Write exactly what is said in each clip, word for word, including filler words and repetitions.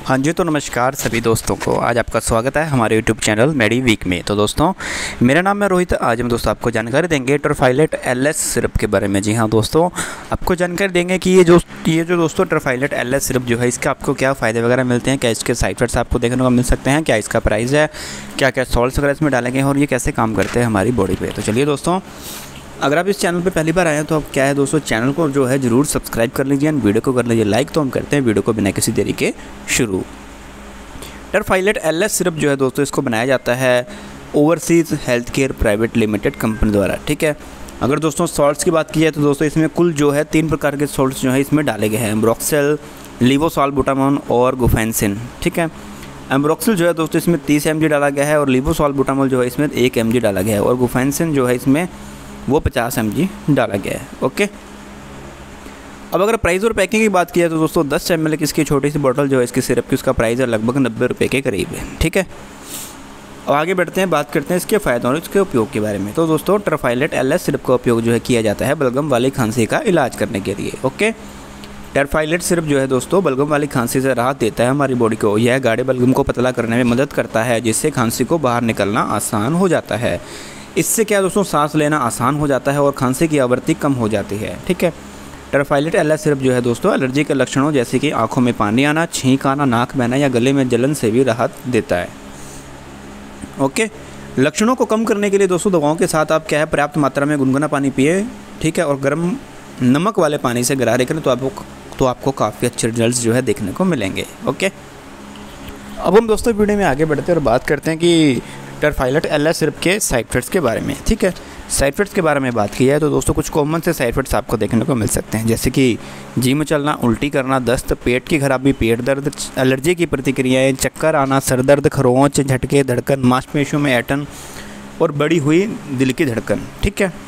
हाँ जी, तो नमस्कार सभी दोस्तों को। आज आपका स्वागत है हमारे यूट्यूब चैनल मेडी वीक में। तो दोस्तों, मेरा नाम है रोहित। आज हम दोस्तों आपको जानकारी देंगे ट्रफाइलेट एल एस सिरप के बारे में। जी हाँ दोस्तों, आपको जानकारी देंगे कि ये जो ये जो दोस्तों ट्रफाइलेट एल एस सिरप जो है, इसके आपको क्या फ़ायदे वगैरह मिलते हैं, क्या इसके साइड इफेक्ट्स आपको देखने को मिल सकते हैं, क्या इसका प्राइस है, क्या क्या सॉल्ट्स वगैरह इसमें डालेंगे और ये कैसे काम करते हैं हमारी बॉडी पर। तो चलिए दोस्तों, अगर आप इस चैनल पे पहली बार आए हैं तो आप क्या है दोस्तों, चैनल को जो है ज़रूर सब्सक्राइब कर लीजिए एंड वीडियो को कर लीजिए लाइक। तो हम करते हैं वीडियो को बिना किसी देरी के शुरू। ट्रफाइलेट एल एस सिरप जो है दोस्तों, इसको बनाया जाता है overseas health care private limited company द्वारा। ठीक है, अगर दोस्तों सॉल्ट्स की बात की जाए तो दोस्तों इसमें कुल जो है तीन प्रकार के सॉल्ट्स जो है इसमें डाले गए हैं, एम्ब्रोक्सेल, लीवोसाल्बुटामॉल और गुफेंसिन। ठीक है, एम्ब्रोक्सेल जो है दोस्तों इसमें तीस एम जी डाला गया है और लीवोसाल्बुटामॉल जो है इसमें एक एम जी डाला गया है और गुफेंसिन जो है इसमें वो पचास एम जी डाला गया है। ओके, अब अगर प्राइस और पैकिंग की बात की जाए तो दोस्तों दस एम एल की इसकी छोटी सी बोतल जो है इसकी सिरप की, उसका प्राइस है लगभग नब्बे रुपये के करीब है। ठीक है, अब आगे बढ़ते हैं, बात करते हैं इसके फ़ायदों और इसके उपयोग के बारे में। तो दोस्तों, ट्रफाइलेट एल एस सिरप का उपयोग जो है किया जाता है बलगम वाली खांसी का इलाज करने के लिए। ओके, ट्रफाइलेट सिरप जो है दोस्तों बलगम वाली खांसी से राहत देता है हमारी बॉडी को। यह गाढ़े बलगम को पतला करने में मदद करता है, जिससे खांसी को बाहर निकलना आसान हो जाता है। इससे क्या दोस्तों, सांस लेना आसान हो जाता है और खांसी की आवृत्ति कम हो जाती है। ठीक है, ट्रफाइलेट एल एस सिरप जो है दोस्तों एलर्जी के लक्षणों जैसे कि आंखों में पानी आना, छींक आना, नाक बहना या गले में जलन से भी राहत देता है। ओके, लक्षणों को कम करने के लिए दोस्तों दवाओं के साथ आप क्या है पर्याप्त मात्रा में गुनगुना पानी पिए। ठीक है, और गर्म नमक वाले पानी से गरारे करें तो आपको तो आपको काफ़ी अच्छे रिजल्ट जो है देखने को मिलेंगे। ओके, अब हम दोस्तों वीडियो में आगे बढ़ते हैं और बात करते हैं कि ट्रफाइलेट एल एस सिरप के साइड इफेक्ट्स के बारे में। ठीक है, साइड इफेक्ट्स के बारे में बात की जाए तो दोस्तों कुछ कॉमन से साइड इफेक्ट्स आपको देखने को मिल सकते हैं, जैसे कि जी में चलना, उल्टी करना, दस्त, पेट की खराबी, पेट दर्द, एलर्जी की प्रतिक्रियाएं, चक्कर आना, सर दर्द, खरोंच, झटके, धड़कन, मांसपेशियों में ऐंठन और बढ़ी हुई दिल की धड़कन। ठीक है,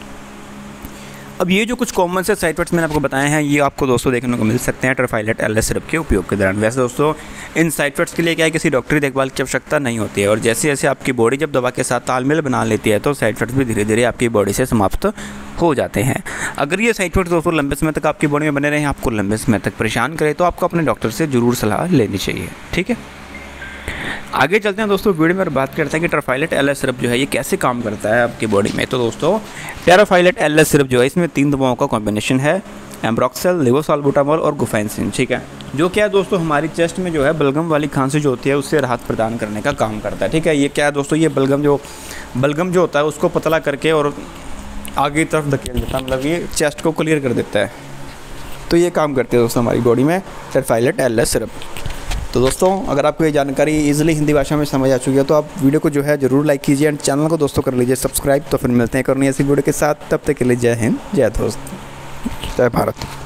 अब ये जो कुछ कॉमन से साइड इफेक्ट्स मैंने आपको बताए हैं, ये आपको दोस्तों देखने को मिल सकते हैं ट्रफाइलेट एल एस सिरप के उपयोग के दौरान। वैसे दोस्तों इन साइड इफेक्ट्स के लिए क्या है, किसी डॉक्टरी देखभाल की आवश्यकता नहीं होती है और जैसे जैसे आपकी बॉडी जब दवा के साथ तालमेल बना लेती है तो साइड इफेक्ट्स भी धीरे धीरे आपकी बॉडी से समाप्त हो जाते हैं। अगर ये साइड इफेक्ट्स दोस्तों लंबे समय तक आपकी बॉडी में बने रहें, आपको लंबे समय तक परेशान करें, तो आपको अपने डॉक्टर से ज़रूर सलाह लेनी चाहिए। ठीक है, आगे चलते हैं दोस्तों वीडियो में और बात करते हैं कि ट्रफाइलेट एल एस सिरप जो है ये कैसे काम करता है आपकी बॉडी में। तो दोस्तों ट्रफाइलेट एल एस सिरप जो है इसमें तीन दवाओं का कॉम्बिनेशन है, एम्ब्रोक्सेल, लीवोसाल्बुटामॉल और गुफेंसिन। ठीक है, जो क्या है दोस्तों हमारी चेस्ट में जो है बलगम वाली खांसी जो होती है उससे राहत प्रदान करने का काम करता है। ठीक है, ये क्या है दोस्तों, ये बलगम जो बलगम जो होता है उसको पतला करके और आगे की तरफ धकेल देता है, मतलब ये चेस्ट को क्लियर कर देता है। तो ये काम करते हैं दोस्तों हमारी बॉडी में ट्रफाइलेट एल एस सिरप। तो दोस्तों, अगर आपको ये जानकारी इजीली हिंदी भाषा में समझ आ चुकी है तो आप वीडियो को जो है ज़रूर लाइक कीजिए एंड चैनल को दोस्तों कर लीजिए सब्सक्राइब। तो फिर मिलते हैं एक और नई ऐसी वीडियो के साथ, तब तक के लिए जय हिंद, जय दोस्त, जय भारत।